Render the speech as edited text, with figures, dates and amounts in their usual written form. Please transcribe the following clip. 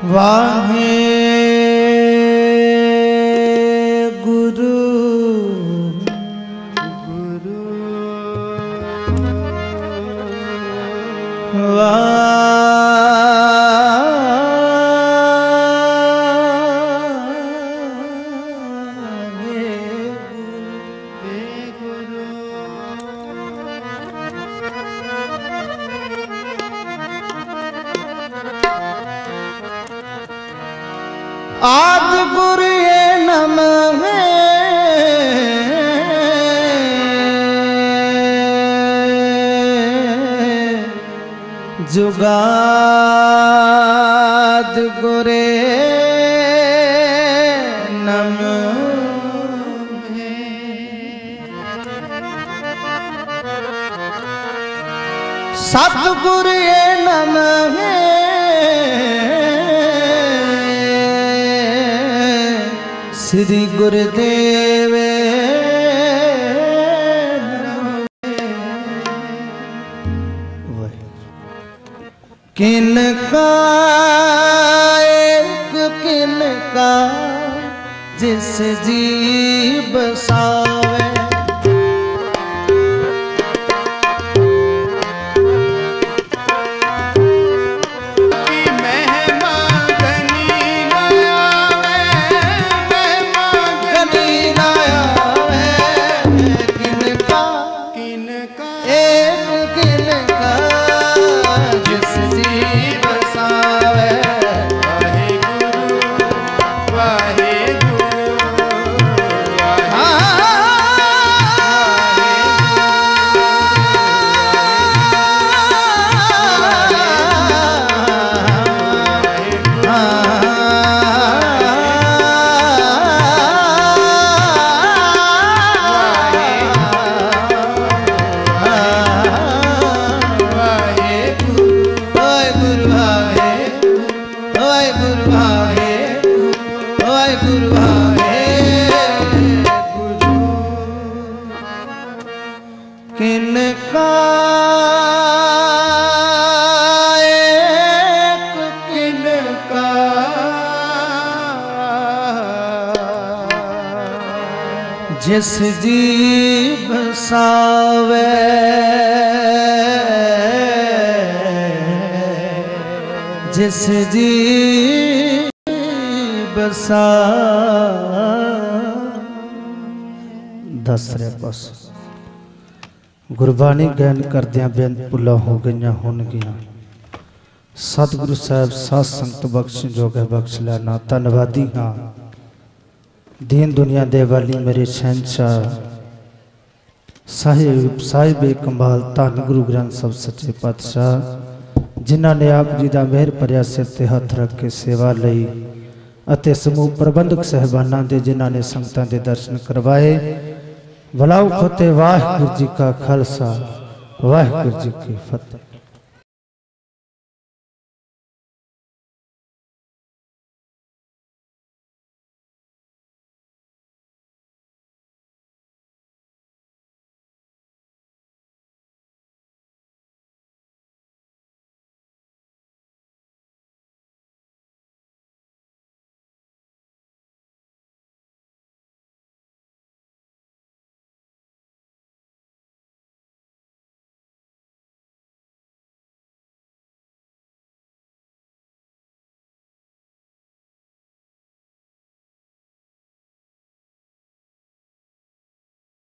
वाहे गुरु गुरु आद गुरु नमः जुगाद गुरे नमः सतगुरु नमः श्री गुरुदेव किनका एक किनका जिस जी बसावे किनका एक किनका जिस जी बसावे जिस जी बसा दस रे बस गुरबाणी गैन करदियां बेन भुला हो गईयां होणगियां सतगुरु साहब साध संगत बख्श जोगे बख्श लेना धन्नवादी हाँ दीन दुनिया दे वाली मेरे शहनशाह साहिब कमाल धन गुरु ग्रंथ साहिब सच्चे पातशाह जिन्हां ने आप जी दा मेहर भरिया सिर ते हथ रख के सेवा लई अते समूह प्रबंधक साहिबानां दे जिन्हां ने संगतां दे दर्शन करवाए वलाउ फतेह वाहिगुरू जी का खालसा वाहिगुरू जी की फतेह।